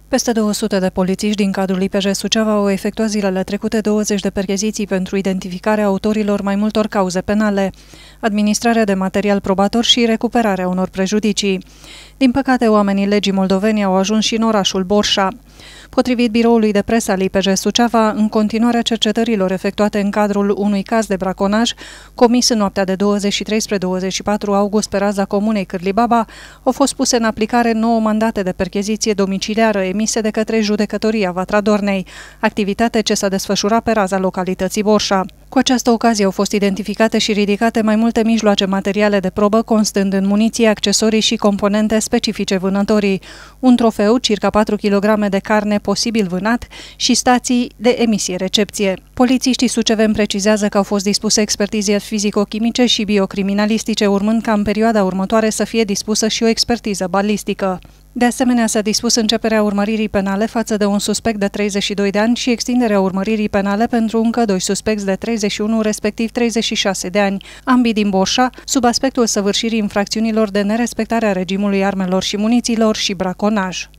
Peste 200 de polițiști din cadrul IPJ Suceava au efectuat zilele trecute 20 de percheziții pentru identificarea autorilor mai multor cauze penale, administrarea de material probator și recuperarea unor prejudicii. Din păcate, oamenii legii moldoveni au ajuns și în orașul Borșa. Potrivit biroului de presă al IPJ Suceava, în continuarea cercetărilor efectuate în cadrul unui caz de braconaj comis în noaptea de 23 spre 24 august pe raza comunei Cârlibaba, au fost puse în aplicare 9 mandate de percheziție domiciliară emise de către Judecătoria Vatra Dornei, activitate ce s-a desfășurat pe raza localității Borșa. Cu această ocazie au fost identificate și ridicate mai multe mijloace materiale de probă, constând în muniție, accesorii și componente specifice vânătorii, un trofeu, circa 4 kg de carne posibil vânat și stații de emisie-recepție. Polițiștii suceveni precizează că au fost dispuse expertize fizico-chimice și biocriminalistice, urmând ca în perioada următoare să fie dispusă și o expertiză balistică. De asemenea, s-a dispus începerea urmăririi penale față de un suspect de 32 de ani și extinderea urmăririi penale pentru încă 2 suspecți de 31, respectiv 36 de ani, ambii din Borșa, sub aspectul săvârșirii infracțiunilor de nerespectare a regimului armelor și munițiilor și braconaj.